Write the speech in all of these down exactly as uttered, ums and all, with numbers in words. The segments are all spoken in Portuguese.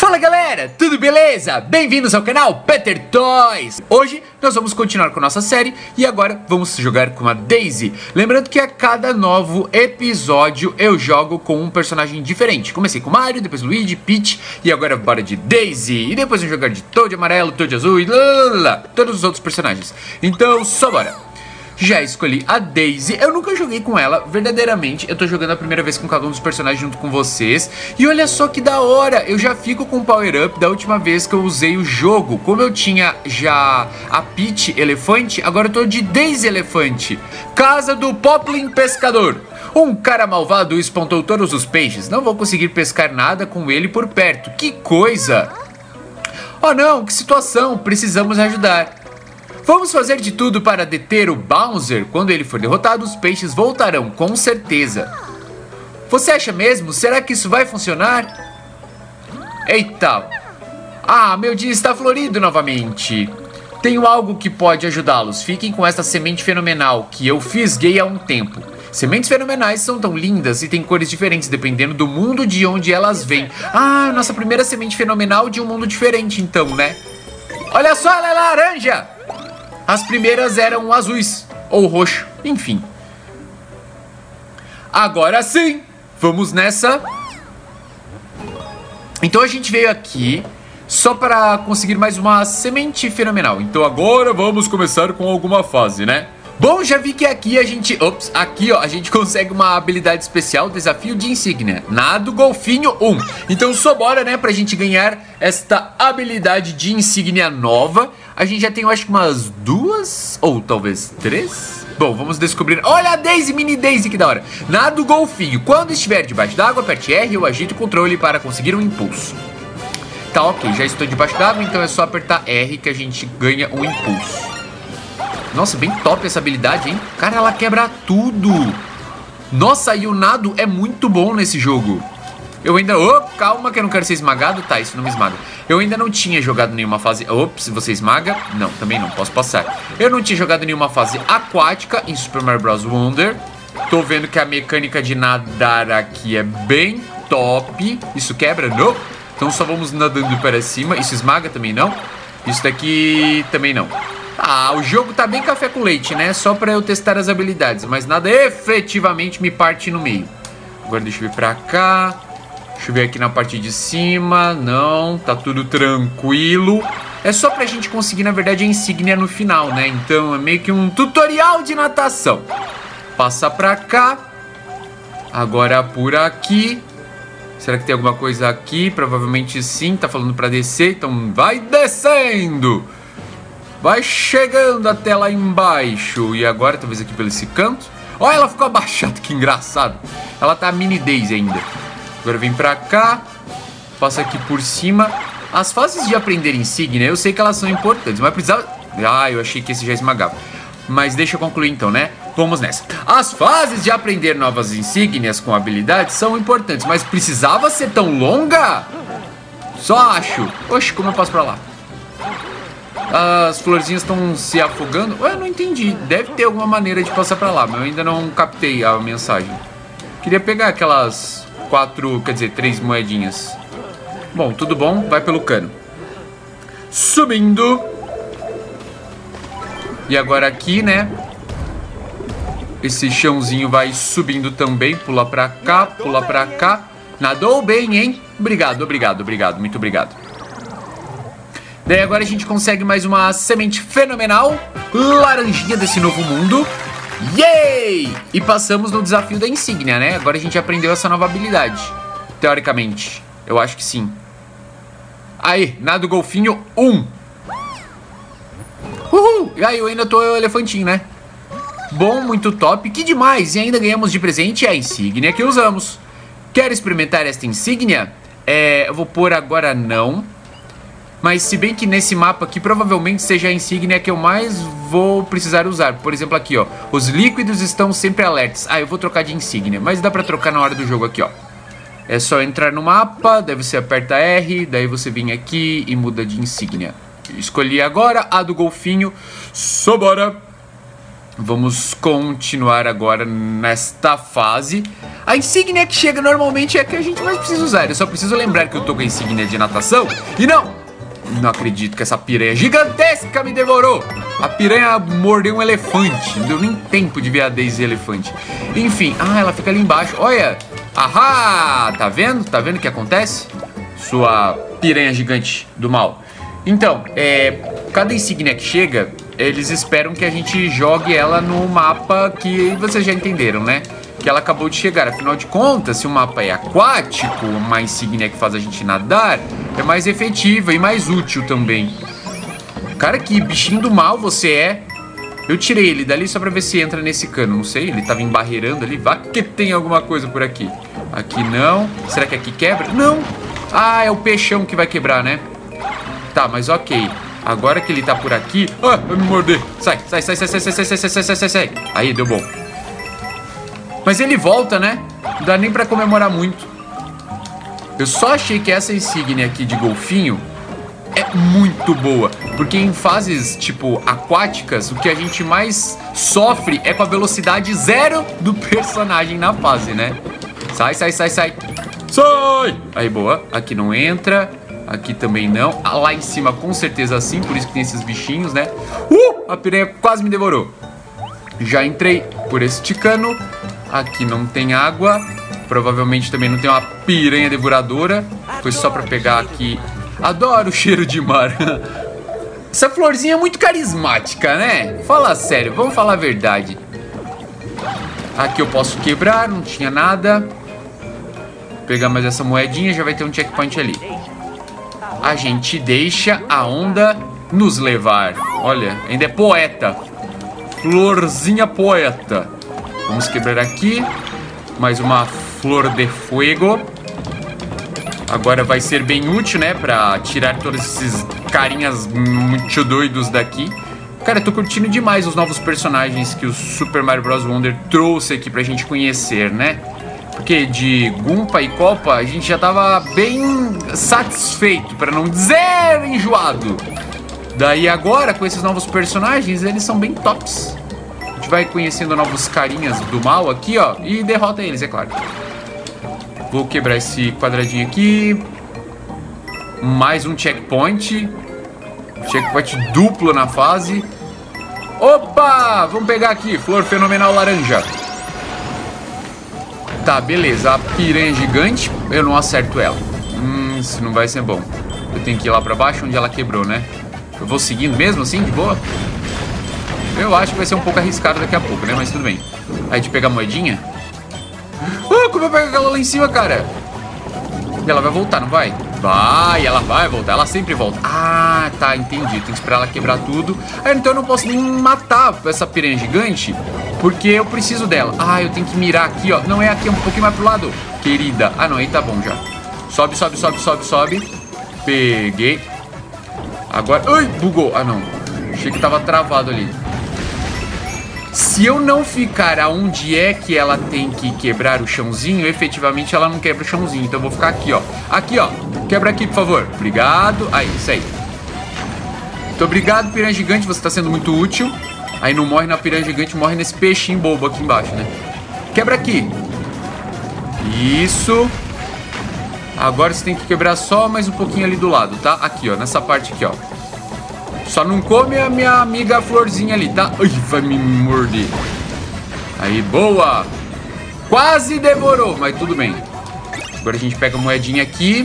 Fala galera, tudo beleza? Bem-vindos ao canal Peter Toys. Hoje nós vamos continuar com nossa série e agora vamos jogar com a Daisy. Lembrando que a cada novo episódio eu jogo com um personagem diferente. Comecei com Mario, depois Luigi, Peach e agora bora de Daisy. E depois vamos jogar de Toad amarelo, Toad azul e lá, todos os outros personagens. Então só bora. Já escolhi a Daisy, eu nunca joguei com ela, verdadeiramente, eu tô jogando a primeira vez com cada um dos personagens junto com vocês. E olha só que da hora, eu já fico com o Power Up da última vez que eu usei o jogo. Como eu tinha já a Peach Elefante, agora eu tô de Daisy Elefante. Casa do Poplin Pescador. Um cara malvado espantou todos os peixes, não vou conseguir pescar nada com ele por perto, que coisa! Oh não, que situação, precisamos ajudar. Vamos fazer de tudo para deter o Bowser. Quando ele for derrotado, os peixes voltarão, com certeza. Você acha mesmo? Será que isso vai funcionar? Eita! Ah, meu dia está florido novamente. Tenho algo que pode ajudá-los. Fiquem com esta semente fenomenal que eu fisguei há um tempo. Sementes fenomenais são tão lindas e têm cores diferentes dependendo do mundo de onde elas vêm. Ah, nossa primeira semente fenomenal de um mundo diferente então, né? Olha só, ela é laranja! As primeiras eram azuis, ou roxo, enfim. Agora sim, vamos nessa. Então a gente veio aqui só para conseguir mais uma semente fenomenal. Então agora vamos começar com alguma fase, né? Bom, já vi que aqui a gente... Ops, aqui ó, a gente consegue uma habilidade especial, desafio de insígnia. Nado golfinho um. Então só bora, né, pra gente ganhar esta habilidade de insígnia nova. A gente já tem, eu acho que umas duas, ou talvez três. Bom, vamos descobrir. Olha a Daisy, mini Daisy, que da hora. Nado golfinho. Quando estiver debaixo d'água, aperte R ou agite o controle para conseguir um impulso. Tá, ok, já estou debaixo d'água, então é só apertar R que a gente ganha um impulso. Nossa, bem top essa habilidade, hein? Cara, ela quebra tudo. Nossa, e o nado é muito bom nesse jogo. Eu ainda... Oh, calma que eu não quero ser esmagado. Tá, isso não me esmaga. Eu ainda não tinha jogado nenhuma fase... Ops, você esmaga? Não, também não, posso passar. Eu não tinha jogado nenhuma fase aquática em Super Mario Bros. Wonder. Tô vendo que a mecânica de nadar aqui é bem top. Isso quebra? Não. Então só vamos nadando para cima. Isso esmaga também não. Isso daqui também não. Ah, o jogo tá bem café com leite, né? Só pra eu testar as habilidades, mas nada efetivamente me parte no meio. Agora deixa eu vir pra cá. Deixa eu ver aqui na parte de cima. Não, tá tudo tranquilo. É só pra gente conseguir, na verdade, a insígnia no final, né? Então é meio que um tutorial de natação. Passa pra cá. Agora por aqui. Será que tem alguma coisa aqui? Provavelmente sim, tá falando pra descer. Então vai descendo. Vai chegando até lá embaixo. E agora, talvez aqui pelo esse canto. Olha, ela ficou abaixada, que engraçado. Ela tá mini Daisy ainda. Agora vem pra cá. Passa aqui por cima. As fases de aprender insígnia, eu sei que elas são importantes, mas precisava... Ah, eu achei que esse já esmagava. Mas deixa eu concluir então, né? Vamos nessa. As fases de aprender novas insígnias com habilidades são importantes, mas precisava ser tão longa? Só acho. Oxe, como eu passo pra lá? As florzinhas estão se afogando. Ué, eu não entendi. Deve ter alguma maneira de passar pra lá, mas eu ainda não captei a mensagem. Queria pegar aquelas quatro, quer dizer, três moedinhas. Bom, tudo bom, vai pelo cano. Subindo. E agora aqui, né? Esse chãozinho vai subindo também. Pula pra cá, pula pra cá. Nadou bem, hein? Obrigado, obrigado, obrigado, muito obrigado. Daí agora a gente consegue mais uma semente fenomenal, laranjinha desse novo mundo. Yay! E passamos no desafio da insígnia, né? Agora a gente aprendeu essa nova habilidade. Teoricamente, eu acho que sim. Aí, nado golfinho um. Uhul! E aí, eu ainda tô elefantinho, né? Bom, muito top, que demais! E ainda ganhamos de presente a insígnia que usamos. Quer experimentar esta insígnia? É, eu vou pôr agora não. Mas se bem que nesse mapa aqui provavelmente seja a insígnia que eu mais vou precisar usar. Por exemplo aqui, ó. Os líquidos estão sempre alertas. Ah, eu vou trocar de insígnia. Mas dá pra trocar na hora do jogo aqui, ó. É só entrar no mapa, daí você aperta R, daí você vem aqui e muda de insígnia. Escolhi agora a do golfinho. Só bora. Vamos continuar agora nesta fase. A insígnia que chega normalmente é a que a gente mais precisa usar. Eu só preciso lembrar que eu tô com a insígnia de natação. E não! Não acredito que essa piranha gigantesca me devorou. A piranha mordeu um elefante. Não deu nem tempo de ver a Daisy elefante. Enfim, ah, ela fica ali embaixo. Olha! Ahá! Tá vendo? Tá vendo o que acontece? Sua piranha gigante do mal. Então, é, cada insígnia que chega, eles esperam que a gente jogue ela no mapa que vocês já entenderam, né? Que ela acabou de chegar. Afinal de contas, se o mapa é aquático, uma insígnia que faz a gente nadar, é mais efetiva e mais útil também. Cara, que bichinho do mal você é. Eu tirei ele dali só pra ver se entra nesse cano. Não sei, ele tava embarreirando ali. Vá que tem alguma coisa por aqui. Aqui não. Será que aqui quebra? Não. Ah, é o peixão que vai quebrar, né? Tá, mas ok. Agora que ele tá por aqui... Ah, vai me morder. Sai, sai, sai, sai, sai, sai, sai, sai, sai, sai, sai, sai. Aí, deu bom. Mas ele volta, né? Não dá nem pra comemorar muito. Eu só achei que essa insígnia aqui de golfinho é muito boa. Porque em fases, tipo, aquáticas, o que a gente mais sofre é com a velocidade zero do personagem na fase, né? Sai, sai, sai, sai. Sai! Aí, boa. Aqui não entra. Aqui também não. Ah, lá em cima com certeza sim, por isso que tem esses bichinhos, né? Uh! A piranha quase me devorou. Já entrei por este cano. Aqui não tem água. Provavelmente também não tem uma piranha devoradora. Foi só pra pegar aqui. Adoro o cheiro de mar. Essa florzinha é muito carismática, né? Fala sério, vamos falar a verdade. Aqui eu posso quebrar, não tinha nada. Pegar mais essa moedinha, já vai ter um checkpoint ali. A gente deixa a onda nos levar. Olha, ainda é poeta. Florzinha poeta. Vamos quebrar aqui. Mais uma flor de fogo. Agora vai ser bem útil, né? Pra tirar todos esses carinhas muito doidos daqui. Cara, eu tô curtindo demais os novos personagens que o Super Mario Bros. Wonder trouxe aqui pra gente conhecer, né? Porque de Goomba e Copa a gente já tava bem satisfeito, pra não dizer enjoado. Daí agora, com esses novos personagens, eles são bem tops. A gente vai conhecendo novos carinhas do mal aqui, ó, e derrota eles, é claro. Vou quebrar esse quadradinho aqui. Mais um checkpoint. Checkpoint duplo na fase. Opa! Vamos pegar aqui, flor fenomenal laranja. Tá, beleza. A piranha gigante, eu não acerto ela. Hum, isso não vai ser bom. Eu tenho que ir lá pra baixo, onde ela quebrou, né? Eu vou seguindo mesmo assim, de boa? Eu acho que vai ser um pouco arriscado daqui a pouco, né? Mas tudo bem. Aí de pegar a moedinha. Ah, como eu pego aquela lá em cima, cara? E ela vai voltar, não vai? Vai, ela vai voltar. Ela sempre volta. Ah, tá, entendi. Tem que esperar ela quebrar tudo. Ah, então eu não posso nem matar essa piranha gigante, porque eu preciso dela. Ah, eu tenho que mirar aqui, ó. Não é aqui, é um pouquinho mais pro lado. Querida. Ah, não, aí tá bom já. Sobe, sobe, sobe, sobe, sobe. Peguei. Agora... Ai, bugou. Ah, não. Achei que tava travado ali. Se eu não ficar aonde é que ela tem que quebrar o chãozinho, efetivamente ela não quebra o chãozinho. Então eu vou ficar aqui, ó. Aqui, ó. Quebra aqui, por favor. Obrigado. Aí, isso aí. Muito obrigado, piranha gigante. Você tá sendo muito útil. Aí não morre na piranha gigante, morre nesse peixinho bobo aqui embaixo, né? Quebra aqui. Isso. Agora você tem que quebrar só mais um pouquinho ali do lado, tá? Aqui, ó. Nessa parte aqui, ó. Só não come a minha amiga florzinha ali, tá? Ai, vai me morder. Aí, boa. Quase devorou, mas tudo bem. Agora a gente pega a moedinha aqui.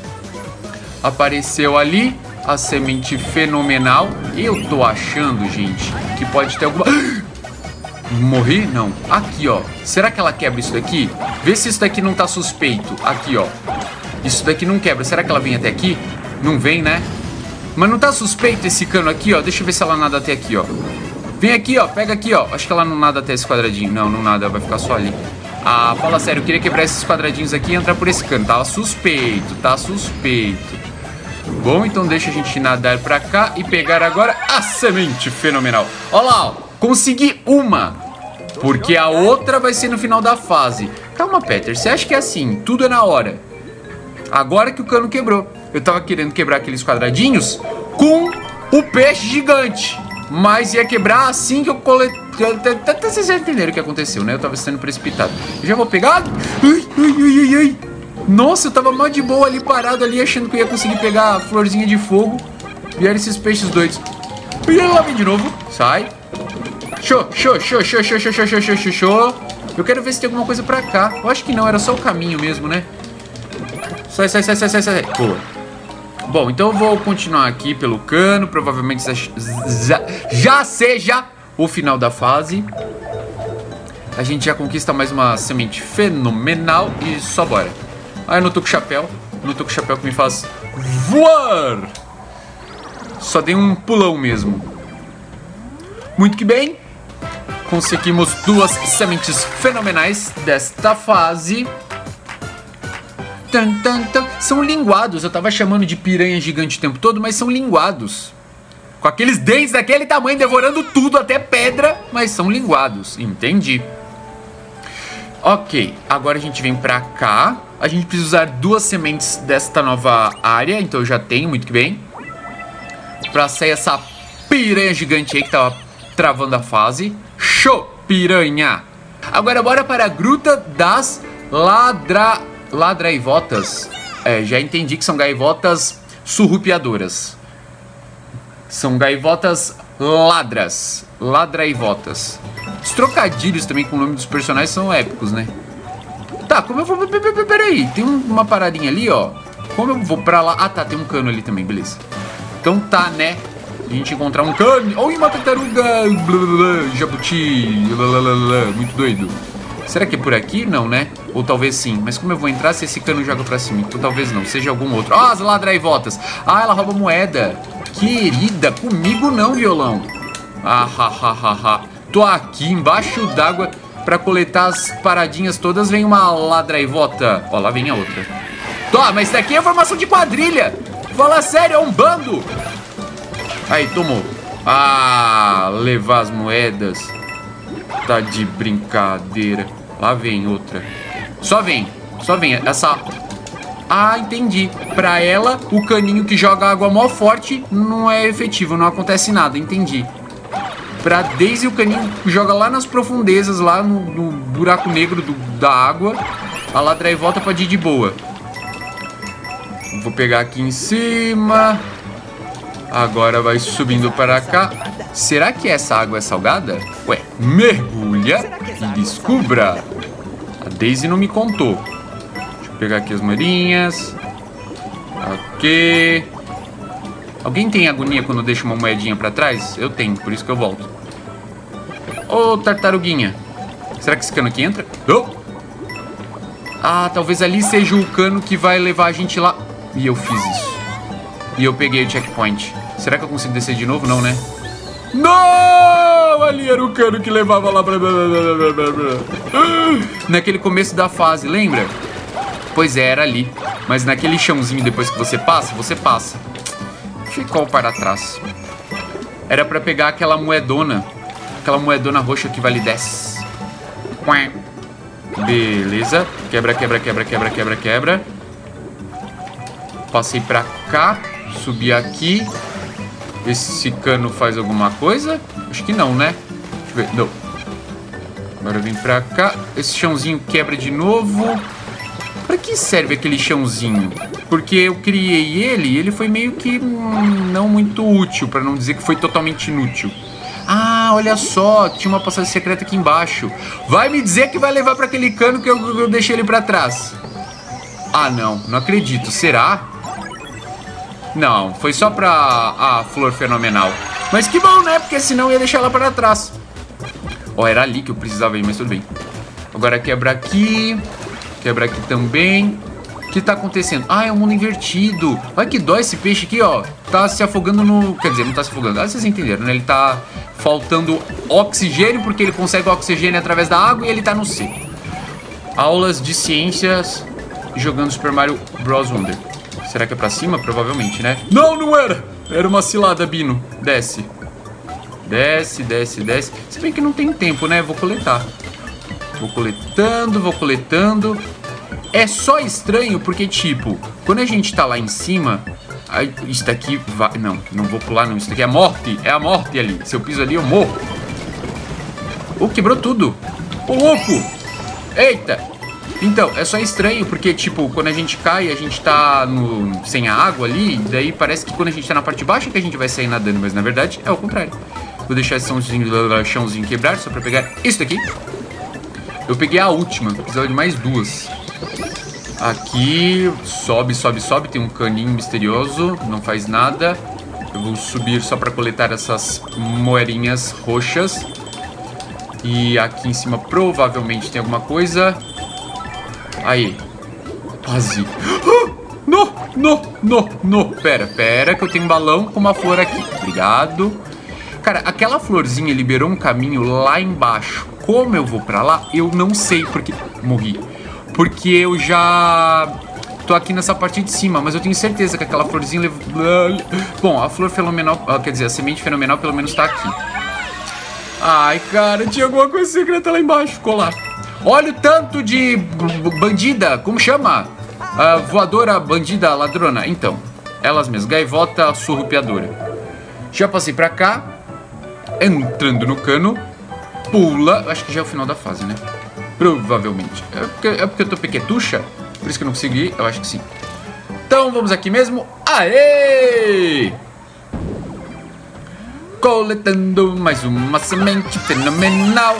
Apareceu ali a semente fenomenal. Eu tô achando, gente, que pode ter alguma... Morri? Não. Aqui, ó. Será que ela quebra isso daqui? Vê se isso daqui não tá suspeito. Aqui, ó. Isso daqui não quebra. Será que ela vem até aqui? Não vem, né? Mas não tá suspeito esse cano aqui, ó. Deixa eu ver se ela nada até aqui, ó. Vem aqui, ó. Pega aqui, ó. Acho que ela não nada até esse quadradinho. Não, não nada. Vai ficar só ali. Ah, fala sério. Eu queria quebrar esses quadradinhos aqui e entrar por esse cano. Tava suspeito. Tá suspeito. Bom, então deixa a gente nadar pra cá e pegar agora a semente fenomenal. Olha lá, ó. Consegui uma. Porque a outra vai ser no final da fase. Calma, Peter. Você acha que é assim? Tudo é na hora. Agora que o cano quebrou. Eu tava querendo quebrar aqueles quadradinhos com o peixe gigante. mas ia quebrar assim que eu coletei. Até vocês já entenderam o que aconteceu, né? Eu tava sendo precipitado. Eu já vou pegar. Ai, ai, ai, ai, ai. Nossa, eu tava mó de boa ali, parado ali, achando que eu ia conseguir pegar a florzinha de fogo. Vieram esses peixes doidos. E ele lá vem de novo. Sai. Show, show, show, show, show, show, show, show, show, show, show. Eu quero ver se tem alguma coisa pra cá. Eu acho que não, era só o caminho mesmo, né? Sai, sai, sai, sai, sai, sai. Boa. Bom, então eu vou continuar aqui pelo cano. Provavelmente já, já seja o final da fase. A gente já conquista mais uma semente fenomenal. E só bora. Ah, eu não tô com chapéu. Não tô com chapéu que me faz voar. Só dei um pulão mesmo. Muito que bem. Conseguimos duas sementes fenomenais desta fase. Tum, tum, tum. São linguados. Eu tava chamando de piranha gigante o tempo todo, mas são linguados. Com aqueles dentes daquele tamanho, devorando tudo, até pedra, mas são linguados. Entendi. Ok, agora a gente vem pra cá. A gente precisa usar duas sementes desta nova área, então eu já tenho, muito que bem. Pra sair essa piranha gigante aí que tava travando a fase. Show, piranha! Agora bora para a Gruta das Ladra... Ladraivotas. É, já entendi que são gaivotas surrupiadoras. São gaivotas ladras. Ladraivotas. Os trocadilhos também com o nome dos personagens são épicos, né? Tá, como eu vou... Peraí, tem uma paradinha ali, ó. Como eu vou pra lá... Ah, tá, tem um cano ali também, beleza. Então tá, né? A gente encontrar um cano... Ou uma tartaruga... Blá, blá, blá, jabuti... Blá, blá, blá, blá, muito doido. Será que é por aqui? Não, né? Ou talvez sim. Mas como eu vou entrar se esse cano joga pra cima? Então talvez não. Seja algum outro. Ah, as ladraivotas. Ah, ela rouba moeda. Querida, comigo não, violão. Ah, ha, ha, ha, ha. Tô aqui embaixo d'água pra coletar as paradinhas todas. Vem uma ladraivota. Ó, lá vem a outra. Tá, mas isso daqui é formação de quadrilha. Fala sério, é um bando. Aí, tomou. Ah, levar as moedas. Tá de brincadeira. Lá vem outra. Só vem, só vem. Essa... Ah, entendi. Pra ela, o caninho que joga água mó forte não é efetivo, não acontece nada, entendi. Pra Daisy, o caninho joga lá nas profundezas, lá no, no buraco negro do, da água. A ladraivota pode ir de boa. Vou pegar aqui em cima. Agora vai subindo para cá. Será que essa água é salgada? Ué, mergulha e descubra. A Daisy não me contou. Deixa eu pegar aqui as moedinhas. Ok. Alguém tem agonia quando deixa uma moedinha pra trás? Eu tenho, por isso que eu volto. Ô, tartaruguinha. Será que esse cano aqui entra? Oh! Ah, talvez ali seja o cano que vai levar a gente lá. E eu fiz isso. E eu peguei o checkpoint. Será que eu consigo descer de novo? Não, né? Não! Ali era o cano que levava lá pra... Naquele começo da fase, lembra? Pois é, era ali. Mas naquele chãozinho, depois que você passa, você passa. Ficou para trás. Era pra pegar aquela moedona. Aquela moedona roxa que vale dez. Beleza. Quebra, quebra, quebra, quebra, quebra, quebra. Passei pra cá. Subi aqui. Esse cano faz alguma coisa? Acho que não, né? Deixa eu ver. Não. Agora eu vim pra cá. Esse chãozinho quebra de novo. Pra que serve aquele chãozinho? Porque eu criei ele e ele foi meio que hum, não muito útil, pra não dizer que foi totalmente inútil. Ah, olha só, tinha uma passagem secreta aqui embaixo. Vai me dizer que vai levar pra aquele cano que eu, eu deixei ele pra trás. Ah, não, não acredito. Será? Não, foi só pra a flor fenomenal. Mas que bom, né? Porque senão eu ia deixar ela pra trás. Ó, oh, era ali que eu precisava ir, mas tudo bem. Agora quebra aqui. Quebra aqui também. O que tá acontecendo? Ah, é um mundo invertido. Olha que dó esse peixe aqui, ó. Tá se afogando no... Quer dizer, não tá se afogando. Ah, vocês entenderam, né? Ele tá faltando oxigênio, porque ele consegue oxigênio através da água e ele tá no seco. Aulas de ciências jogando Super Mario Bros. Wonder. Será que é pra cima? Provavelmente, né? Não, não era! Era uma cilada, Bino. Desce. Desce, desce, desce. Se bem que não tem tempo, né? Vou coletar. Vou coletando, vou coletando. É só estranho porque, tipo, quando a gente tá lá em cima, Ai, isso daqui vai... Não, não vou pular não. Isso daqui é a morte. É a morte ali. Se eu piso ali, eu morro. Oh, quebrou tudo. Ô, louco. Eita. Então, é só estranho, porque, tipo, quando a gente cai, a gente tá no... sem a água ali. Daí parece que quando a gente tá na parte de baixo que a gente vai sair nadando. Mas, na verdade, é o contrário. Vou deixar esse chãozinho, chãozinho quebrar só pra pegar isso daqui. Eu peguei a última. Precisava de mais duas. Aqui, sobe, sobe, sobe. Tem um caninho misterioso, não faz nada. Eu vou subir só pra coletar essas moedinhas roxas. E aqui em cima provavelmente tem alguma coisa. Aí. Quase. Ah, não, não, não, não. Pera, pera, que eu tenho um balão com uma flor aqui. Obrigado. Cara, aquela florzinha liberou um caminho lá embaixo. Como eu vou pra lá, eu não sei, porque... Morri. Porque eu já tô aqui nessa parte de cima, mas eu tenho certeza que aquela florzinha... Lev... Bom, a flor fenomenal, quer dizer, a semente fenomenal pelo menos tá aqui. Ai, cara, tinha alguma coisa secreta lá embaixo, ficou lá. Olha o tanto de bandida, como chama? A voadora, bandida, ladrona. Então, elas mesmas, gaivota surrupiadora. Já passei pra cá, entrando no cano, pula, acho que já é o final da fase, né? Provavelmente. É porque, é porque eu tô pequetucha? Por isso que eu não consegui ir? Eu acho que sim. Então vamos aqui mesmo. Aê! Coletando mais uma semente fenomenal.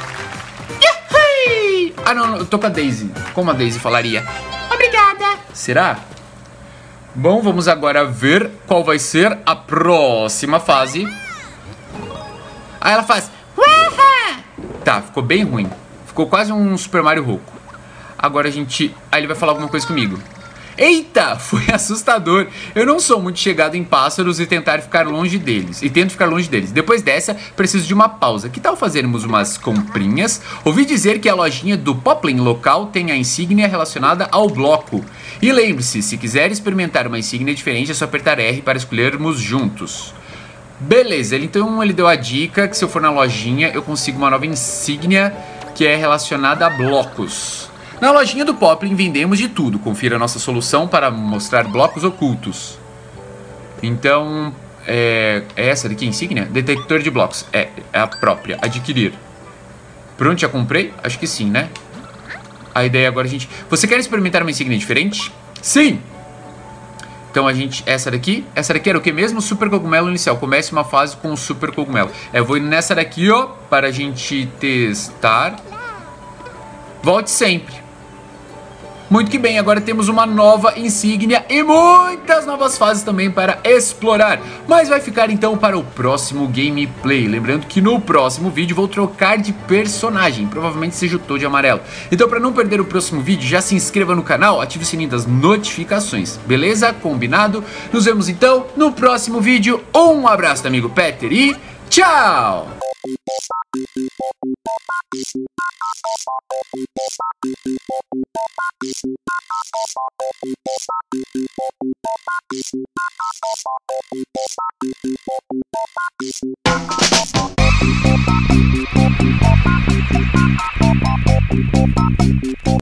Yuhui! Ah, não, não, eu tô com a Daisy. Como a Daisy falaria? Obrigada. Será? Bom, vamos agora ver qual vai ser a próxima fase. Aí ela faz... Tá, ficou bem ruim. Ficou quase um Super Mario rouco. Agora a gente... Aí ele vai falar alguma coisa comigo. Eita, foi assustador. Eu não sou muito chegado em pássaros e tentar ficar longe deles. E tento ficar longe deles. Depois dessa, preciso de uma pausa. Que tal fazermos umas comprinhas? Ouvi dizer que a lojinha do Poplin local tem a insígnia relacionada ao bloco. E lembre-se, se quiser experimentar uma insígnia diferente, é só apertar R para escolhermos juntos. Beleza, ele, então ele deu a dica que se eu for na lojinha, eu consigo uma nova insígnia que é relacionada a blocos. Na lojinha do Poplin vendemos de tudo. Confira a nossa solução para mostrar blocos ocultos. Então, é, é essa daqui, insígnia? Detector de blocos. É, é a própria. Adquirir. Pronto, já comprei? Acho que sim, né? A ideia agora a gente... Você quer experimentar uma insígnia diferente? Sim! Então a gente... Essa daqui? Essa daqui era o que mesmo? Super cogumelo inicial. Comece uma fase com o super cogumelo. É, eu vou nessa daqui, ó, para a gente testar. Volte sempre. Muito que bem, agora temos uma nova insígnia e muitas novas fases também para explorar. Mas vai ficar então para o próximo gameplay. Lembrando que no próximo vídeo vou trocar de personagem, provavelmente seja o Toad amarelo. Então para não perder o próximo vídeo, já se inscreva no canal, ative o sininho das notificações. Beleza? Combinado? Nos vemos então no próximo vídeo. Um abraço do amigo Peter e tchau! We'll be right back.